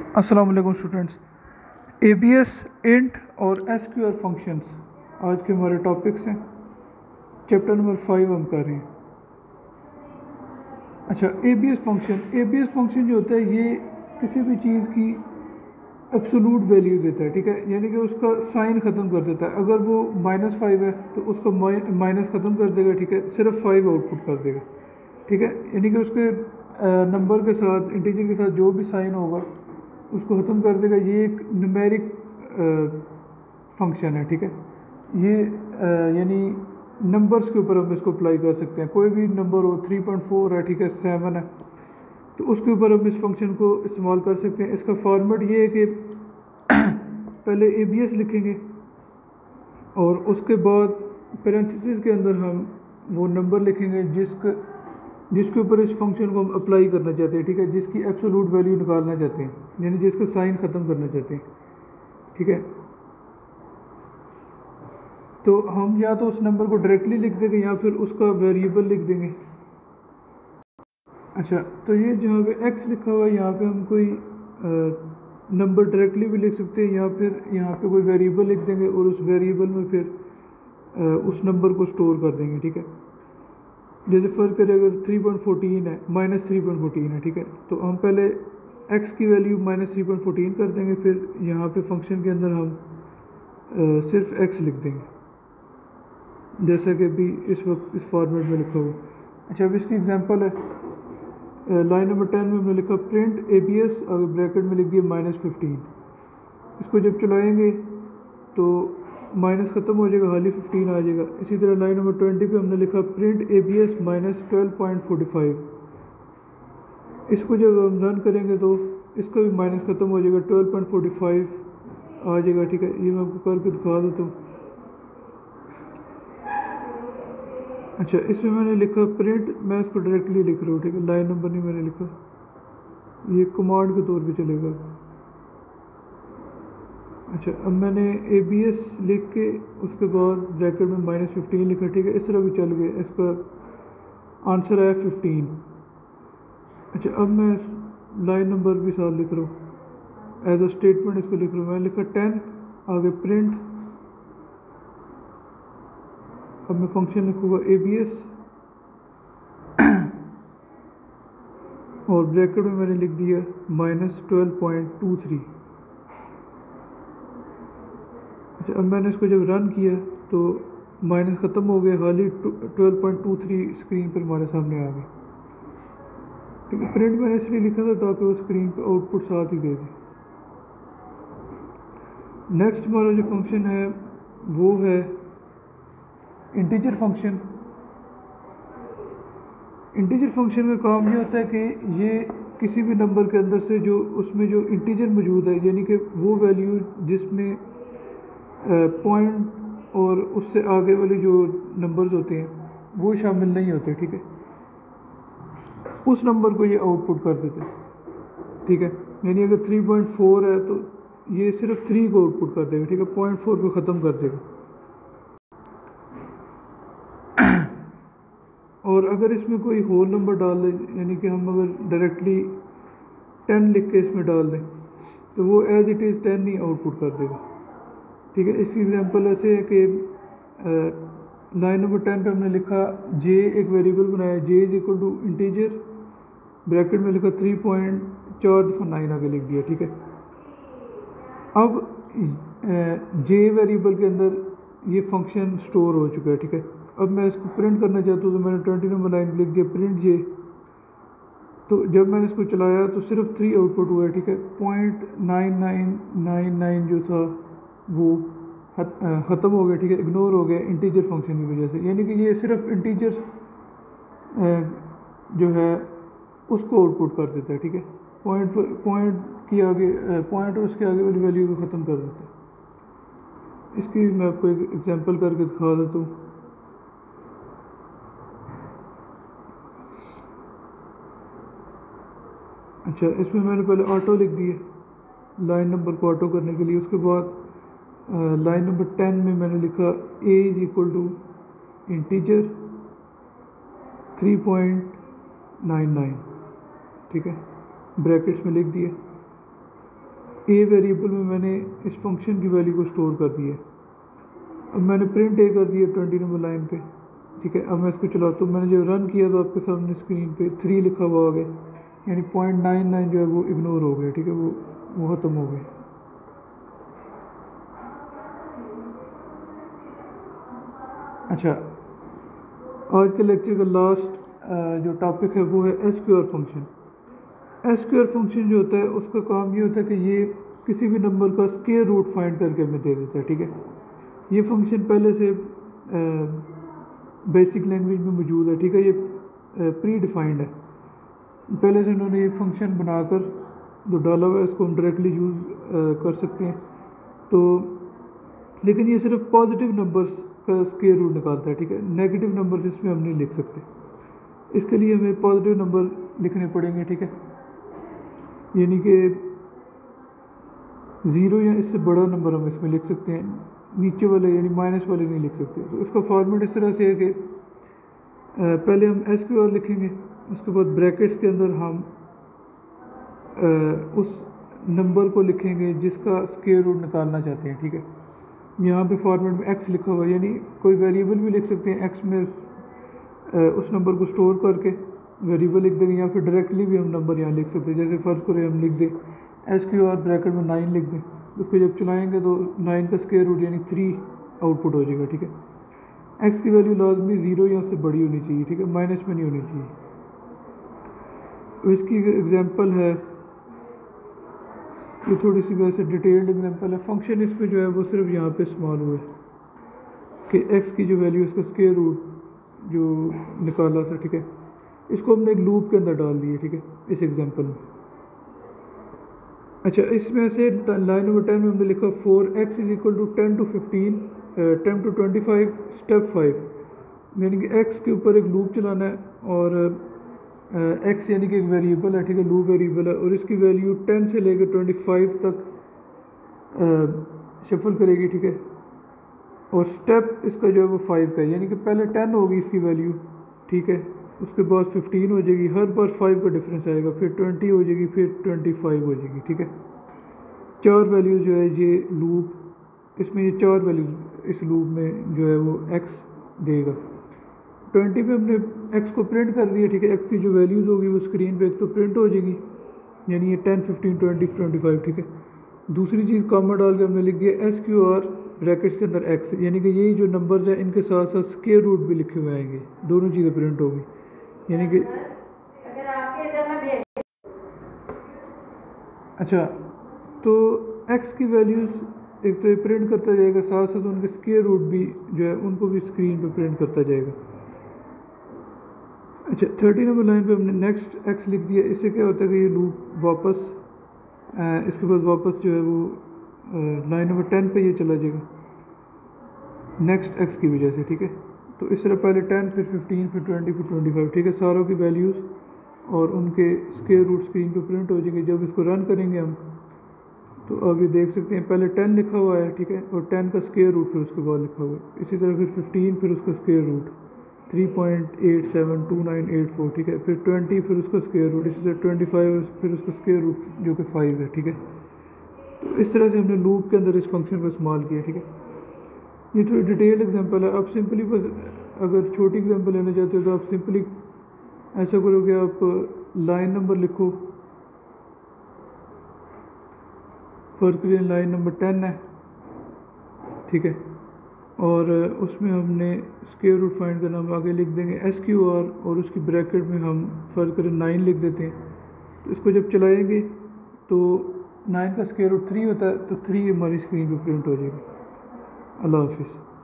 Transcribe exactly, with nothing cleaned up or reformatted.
अस्सलाम वालेकुम students. A B S, int और एस क्यू आर फंक्शंस आज के हमारे टॉपिक्स हैं। चैप्टर नंबर फाइव हम कर रहे हैं। अच्छा, A B S function A B S function जो होता है ये किसी भी चीज़ की एब्सोलूट वैल्यू देता है, ठीक है। यानी कि उसका साइन ख़त्म कर देता है। अगर वो माइनस फाइव है तो उसका माइनस ख़त्म कर देगा, ठीक है, सिर्फ फाइव आउटपुट कर देगा, ठीक है। यानी कि उसके नंबर के साथ, इंटीजर के साथ जो भी साइन होगा उसको ख़त्म कर देगा। ये एक न्यूमेरिक फंक्शन है, ठीक है। ये यानी नंबर्स के ऊपर हम इसको अप्लाई कर सकते हैं। कोई भी नंबर हो, थ्री पॉइंट फोर है, ठीक है, सेवन है, तो उसके ऊपर हम इस फंक्शन को इस्तेमाल कर सकते हैं। इसका फॉर्मेट ये है कि पहले ए बी एस लिखेंगे और उसके बाद पैरेंथेसिस के अंदर हम वो नंबर लिखेंगे जिसका जिसके ऊपर इस फंक्शन को हम अप्लाई करना चाहते हैं, ठीक है, जिसकी एब्सोलूट वैल्यू निकालना चाहते हैं, यानी जिसका साइन ख़त्म करना चाहते हैं, ठीक है। तो हम या तो उस नंबर को डायरेक्टली लिख देंगे या फिर उसका वेरिएबल लिख देंगे। अच्छा, तो ये जहाँ पे एक्स लिखा हुआ है यहाँ पे हम कोई नंबर डायरेक्टली भी लिख सकते हैं या फिर यहाँ पे कोई वेरिएबल लिख देंगे और उस वेरिएबल में फिर आ, उस नंबर को स्टोर कर देंगे, ठीक है। जैसे फ़र्ज करें अगर थ्री पॉइंट फोर्टीन है, माइनस थ्री पॉइंट फोर्टीन है, ठीक है, तो हम पहले x की value minus three point fourteen कर देंगे, फिर यहाँ पे फंक्शन के अंदर हम आ, सिर्फ x लिख देंगे जैसा कि अभी इस वक्त इस फॉर्मेट में लिखा हुआ। अच्छा, अब इसकी एग्जांपल है, लाइन नंबर टेन में हमने लिखा प्रिंट ए बी एस, अगर ब्रैकेट में लिख दिया माइनस फिफ्टीन। इसको जब चलाएँगे तो माइनस ख़त्म हो जाएगा, खाली फिफ्टीन आ जाएगा। इसी तरह लाइन नंबर ट्वेंटी पे हमने लिखा print A B S minus twelve point forty five. इसको जब हम रन करेंगे तो इसका भी माइनस ख़त्म हो जाएगा, ट्वेल्व पॉइंट फोर्टी फाइव आ जाएगा, ठीक है। ये मैं आपको करके दिखा देता हूँ। अच्छा, इसमें मैंने लिखा प्रिंट, मैं इसको डायरेक्टली लिख रहा हूँ, ठीक है, लाइन नंबर नहीं मैंने लिखा, ये कमांड के तौर पे चलेगा। अच्छा, अब मैंने ए बी एस लिख के उसके बाद ब्रैकेट में माइनस फिफ्टीन लिखा, ठीक है, इस तरह भी चल गया। इसका आंसर है फिफ्टीन। अच्छा, अब मैं लाइन नंबर भी साथ लिख रहा हूँ, एज अ स्टेटमेंट इसको लिख रहा हूँ। मैंने लिखा टेन, आगे प्रिंट, अब मैं फंक्शन लिखूँगा ए बी एस और ब्रैकेट में मैंने लिख दिया minus twelve point two three. अच्छा, अब मैंने इसको जब रन किया तो माइनस ख़त्म हो गया, खाली twelve point two three screen पर हमारे सामने आ गई, ठीक है। प्रिंट मैंने इसलिए लिखा था ताकि वो स्क्रीन पर आउटपुट साथ ही दे दे। नेक्स्ट हमारा जो फंक्शन है वो है इंटीजर फंक्शन। इंटीजर फंक्शन का काम ये होता है कि ये किसी भी नंबर के अंदर से जो उसमें जो इंटीजर मौजूद है, यानी कि वो वैल्यू जिसमें पॉइंट और उससे आगे वाले जो नंबर्स होते हैं वो शामिल नहीं होते, ठीक है, उस नंबर को ये आउटपुट कर देते हैं, ठीक है। यानी अगर थ्री पॉइंट फोर है तो ये सिर्फ थ्री को आउटपुट कर देगा, ठीक है, पॉइंट फोर को ख़त्म कर देगा। और अगर इसमें कोई होल नंबर डाल दें, यानी कि हम अगर डायरेक्टली टेन लिख के इसमें डाल दें तो वो एज इट इज़ टेन ही आउटपुट कर देगा, ठीक है। इसकी एग्जांपल ऐसे है कि लाइन नंबर टेन पे हमने लिखा जे, एक वेरिएबल बनाया, J is equal to integer, bracket में लिखा थ्री पॉइंट चार दफ़ा नाइन आगे लिख दिया, ठीक है। अब जे वेरिएबल के अंदर ये फंक्शन स्टोर हो चुका है, ठीक है। अब मैं इसको प्रिंट करना चाहता हूँ तो मैंने ट्वेंटी नंबर लाइन लिख दिया प्रिंट जे। तो जब मैंने इसको चलाया तो सिर्फ थ्री आउटपुट हुआ है, ठीक है। Point nine nine nine nine जो था वो ख़त्म हो गया, ठीक है, इग्नोर हो गया इंटीजर फंक्शन की वजह से। यानी कि ये सिर्फ इंटीजर जो है उसको आउटपुट कर देता है, ठीक है। पॉइंट पॉइंट की आगे पॉइंट और उसके आगे वाली वैल्यू को ख़त्म कर देता है। इसकी मैं आपको एक एग्जांपल करके दिखा देता हूँ। अच्छा, इसमें मैंने पहले ऑटो लिख दिए लाइन नंबर को ऑटो करने के लिए। उसके बाद लाइन नंबर टेन में मैंने लिखा A is equal to integer three point nine nine, ठीक है, ब्रैकेट्स में लिख दिए। ए वेरिएबल में मैंने इस फंक्शन की वैल्यू को स्टोर कर दिया। अब मैंने प्रिंट ए कर दिया ट्वेंटी नंबर लाइन पे, ठीक है। अब मैं इसको चलाता हूँ, मैंने जब रन किया तो आपके सामने स्क्रीन पे थ्री लिखा हुआ आ गया, यानी पॉइंट नाइन नाइन जो है वो इग्नोर हो गया, ठीक है, वो वो ख़त्म हो गया। अच्छा, आज के लेक्चर का लास्ट जो टॉपिक है वो है S Q R function. S Q R function जो होता है उसका काम ये होता है कि ये किसी भी नंबर का स्क्वायर रूट फाइंड करके हमें दे देता है, ठीक है। ये फंक्शन पहले से बेसिक लैंग्वेज में मौजूद है, ठीक है। ये प्री डिफाइंड है, पहले से उन्होंने ये फंक्शन बनाकर जो डाला हुआ है इसको हम डायरेक्टली यूज़ कर सकते हैं। तो लेकिन ये सिर्फ पॉजिटिव नंबर्स का स्क्वायर रूट निकालता है, ठीक है। नेगेटिव नंबर्स इसमें हम नहीं लिख सकते, इसके लिए हमें पॉजिटिव नंबर लिखने पड़ेंगे, ठीक है। यानी कि ज़ीरो या इससे बड़ा नंबर हम इसमें लिख सकते हैं, नीचे वाले यानी माइनस वाले नहीं लिख सकते। तो इसका फॉर्मेट इस तरह से है कि पहले हम एस क्यू आर लिखेंगे, उसके बाद ब्रैकेट्स के अंदर हम उस नंबर को लिखेंगे जिसका स्क्वायर रूट निकालना चाहते हैं, ठीक है। यहाँ पे फॉर्मेट में एक्स लिखा हुआ है, यानी कोई वेरिएबल भी लिख सकते हैं एक्स में, उस नंबर को स्टोर करके वेरिएबल लिख देंगे, या फिर डायरेक्टली भी हम नंबर यहाँ लिख सकते हैं। जैसे फ़र्ज़ करें हम लिख दें एस क्यू आर ब्रैकेट में नाइन लिख दें, उसको जब चलाएँगे तो नाइन का स्क्वायर रूट यानी थ्री आउटपुट हो जाएगा, ठीक है। एक्स की वैल्यू लाजमी ज़ीरो या उससे बड़ी होनी चाहिए, ठीक है, माइनस में नहीं होनी चाहिए। इसकी एग्जांपल है, ये थोड़ी सी वैसे डिटेल्ड एग्जांपल है। फंक्शन इसमें जो है वो सिर्फ यहाँ पे इस्तेमाल हुआ है कि एक्स की जो वैल्यू उसका स्क्वायर रूट जो निकाला था, ठीक है, इसको हमने एक लूप के अंदर डाल दिया, ठीक है, इस एग्जांपल में। अच्छा, इसमें से लाइन नंबर टेन में हमने लिखा for x is equal to ten to fifteen ten to twenty five step five, यानी कि एक्स के ऊपर एक लूप चलाना है और एक्स uh, यानी कि एक वेरिएबल है, ठीक है, लूप वेरिएबल है, और इसकी वैल्यू टेन से लेकर ट्वेंटी फाइव तक शफल uh, करेगी, ठीक है। और स्टेप इसका जो है वो फाइव का है, यानी कि पहले टेन होगी इसकी वैल्यू, ठीक है, उसके बाद फिफ्टीन हो जाएगी, हर बार फाइव का डिफरेंस आएगा, फिर ट्वेंटी हो जाएगी, फिर ट्वेंटी फाइव हो जाएगी, ठीक है। चार वैल्यूज़ जो है ये लूप, इसमें ये चार वैल्यूज़ इस लूप में जो है वो एक्स देगा। ट्वेंटी पे हमने एक्स को प्रिंट कर दिया, ठीक है। एक्स की जो वैल्यूज़ होगी वो स्क्रीन पे एक तो प्रिंट हो जाएगी, यानी ये ten fifteen twenty twenty five, ठीक है। दूसरी चीज़ कॉमा डाल के हमने लिख दिया एस क्यू आर ब्रैकेट्स के अंदर एक्स, यानी कि यही जो नंबर्स हैं इनके साथ साथ स्क्वायर रूट भी लिखे हुए आएंगे, दोनों चीज़ें प्रिंट होगी, यानी कि अच्छा, तो एक्स की वैल्यूज़ एक तो ये प्रिंट करता जाएगा, साथ साथ उनके स्क्वायर रूट भी जो है उनको भी स्क्रीन पे प्रिंट करता जाएगा। अच्छा, थर्टी नंबर लाइन पे हमने नेक्स्ट एक्स लिख दिया। इससे क्या होता है कि ये लूप वापस आ, इसके बाद वापस जो है वो लाइन नंबर टेन पे ये चला जाएगा नेक्स्ट एक्स की वजह से, ठीक है। तो इस तरह पहले टेन, फिर फिफ्टीन, फिर ट्वेंटी, फिर ट्वेंटी फाइव, ठीक है, सारों की वैल्यूज़ और उनके स्क्वायर रूट स्क्रीन पे प्रिंट हो जाएंगे। जब इसको रन करेंगे हम तो अब ये देख सकते हैं पहले टेन लिखा हुआ है, ठीक है, और टेन का स्क्वायर रूट फिर उसके बाद लिखा हुआ है। इसी तरह फिर फिफ्टीन, फिर उसका square root three point eight seven two nine eight four, ठीक है, फिर ट्वेंटी, फिर उसका स्क्वायर रूट, इसी तरह ट्वेंटी फाइव, फिर उसका स्क्वायर रूट जो कि फाइव है, ठीक है। तो इस तरह से हमने लूप के अंदर इस फंक्शन को इस्तेमाल किया, ठीक है। ये थोड़ी डिटेल्ड एग्जांपल है। आप सिंपली बस अगर छोटी एग्जांपल लेना चाहते हो तो आप सिंपली ऐसा करोगे, आप लाइन नंबर लिखो, फर्स्ट लाइन नंबर टेन है, ठीक है, और उसमें हमने स्क्वायर रूट फाइंड करना, हम आगे लिख देंगे एस क्यू आर और उसकी ब्रैकेट में हम फर्ज करें नाइन लिख देते हैं। तो इसको जब चलाएंगे तो नाइन का स्क्वायर रूट थ्री होता है, तो थ्री हमारी स्क्रीन पे प्रिंट हो जाएगी। अल्लाह हाफिज़।